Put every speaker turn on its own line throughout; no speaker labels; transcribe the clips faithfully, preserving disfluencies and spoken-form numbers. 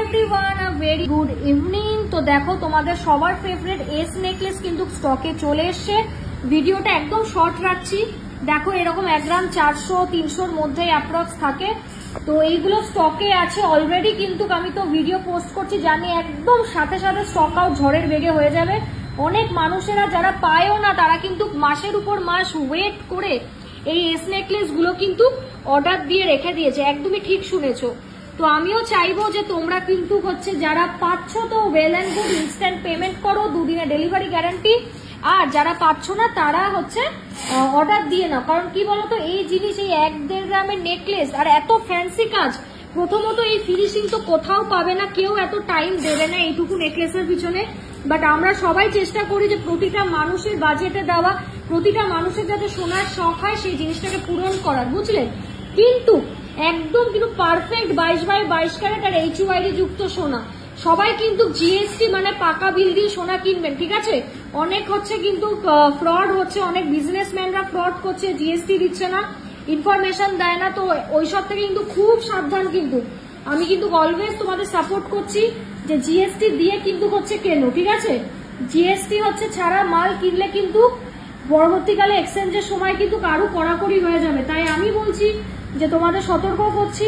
Everyone, a very good evening. তো দেখো তোমাদের সবার ফেভারিট এস নেকলেস কিন্তু স্টকে চলে এসছে। ভিডিওটা একদম শর্ট রাখছি। দেখো এরকম এক গ্রাম চারশো তিনশোর মধ্যে অ্যাপ্রক্স থাকে। তো এইগুলো স্টকে আছে অলরেডি, কিন্তু আমি তো ভিডিও পোস্ট করছি জানি একদম সাথে সাথে স্টক আউট ঝড়ের বেগে হয়ে যাবে। অনেক মানুষেরা যারা পায়ও না তারা কিন্তু মাসের উপর মাস ওয়েট করে এই এস নেকলেস গুলো কিন্তু অর্ডার দিয়ে রেখে দিয়েছে। একদমই ঠিক শুনেছো। তো আমিও চাইবো যে তোমরা কিন্তু হচ্ছে যারা পাচ্ছ তো well and good, instant payment করো, দুদিনে ডেলিভারি গ্যারান্টি। আর যারা পাচ্ছ না তারা হচ্ছে অর্ডার দিয়ে নাও। কারণ কি বলতো, এই জিনিস এই এক দেড় গ্রামের নেকলেস আর এত ফ্যান্সি কাজ, প্রথমত এই ফিনিশিং তো কোথাও পাবে না, কেউ এত টাইম দেবে না এইটুকু নেকলেসের পিছনে। বাট আমরা সবাই চেষ্টা করি যে প্রতিটা মানুষের বাজেটে দেওয়া, প্রতিটা মানুষের যাতে সোনার শখ হয় সেই জিনিসটাকে পূরণ করার, বুঝলেন। কিন্তু একদম কিন্তু পারফেক্ট বাইশ বাই বাইশ ক্যারেট আর এইচ ওয়াইডি যুক্ত সোনা। সবাই কিন্তু জিএসটি মানে পাকা বিল দিয়ে সোনা কিনবেন, ঠিক আছে। অনেক হচ্ছে কিন্তু ফ্রড হচ্ছে, অনেক বিজনেসম্যানরা ফ্রড করছে, জিএসটি দিচ্ছে না, ইনফরমেশন দেয় না। তো ওইসব থেকে কিন্তু খুব সাবধান। কিন্তু আমি কিন্তু অলওয়েজ তোমাদের সাপোর্ট করছি যে জিএসটি দিয়ে কিন্তু হচ্ছে কেন, ঠিক আছে। জিএসটি হচ্ছে ছাড়া মাল কিনলে কিন্তু পরবর্তীকালে এক্সচেঞ্জের সময় কিন্তু কারো কড়াকড়ি হয়ে যাবে। তাই আমি বলছি যে তোমাদের সতর্ক করছি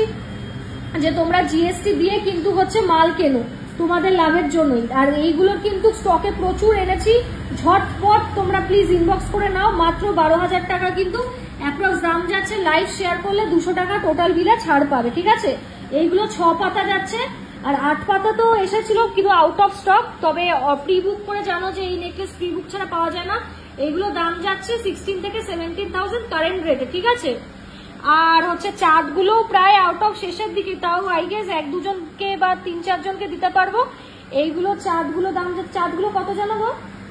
যে তোমরা জিএসটি দিয়ে কিন্তু হচ্ছে মাল কেনো, তোমাদের লাভের জন্যই। আর এইগুলোর কিন্তু স্টকে প্রচুর এনেছি, ঝটপট তোমরা প্লিজ ইনবক্স করে নাও। মাত্র বারো হাজার টাকা কিন্তু অ্যাপ্রক্স দাম যাচ্ছে। লাইভ শেয়ার করলে দুশো টাকা টোটাল বিলে ছাড় পাবে, ঠিক আছে। এইগুলো ছ পাতা যাচ্ছে, আর আট পাতা তো এসেছিল কিন্তু আউট অফ স্টক। তবে প্রি বুক করে জানো যে এই নেকলেস প্রি বুক ছাড়া পাওয়া যায় না। এইগুলো দাম যাচ্ছে সিক্সটিন থেকে সেভেন্টিন থাউজেন্ড কারেন্ট রেটে, ঠিক আছে। আর হচ্ছে চাঁদগুলো প্রায় আউট অফ শেষের দিকে, তাও আই গেস এক দুজনকে বা তিন চারজনকে দিতে পারবো। এইগুলো চাঁদগুলো দাম যাচ্ছে, চাঁদগুলো কত জানাবো,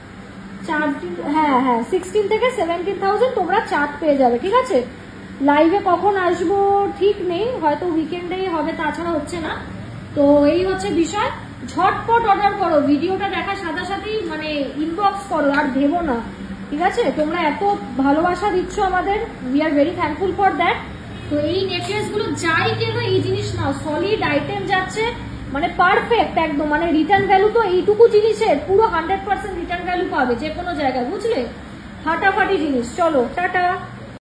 চাঁদ হ্যাঁ হ্যাঁ সিক্সটিন থেকে সেভেন্টিন থাউজেন্ড তোমরা চাঁদ পেয়ে যাবে, ঠিক আছে। লাইভে কখন আসবো ঠিক নেই, হয়তো উইকেন্ডেই হবে, তাছাড়া হচ্ছে না। তো এই হচ্ছে বিষয়, ঝটপট অর্ডার করো, ভিডিওটা দেখার সাথে সাথেই মানে ইনবক্স করো, আর ভেবো না, ঠিক আছে। তোমরা এত ভালোবাসা দিচ্ছ আমাদের, we are very thankful for that. তো এই নেকলেস গুলো যাই কেন এই জিনিস নাও, সলিড আইটেম যাচ্ছে, মানে পারফেক্ট একদম, মানে রিটার্ন ভ্যালু তো এইটুকু জিনিসের পুরো হান্ড্রেড পার্সেন্ট রিটার্ন ভ্যালু পাবে যে কোনো জায়গায়, বুঝলে। ফাটাফাটি জিনিস। চলো টাটা।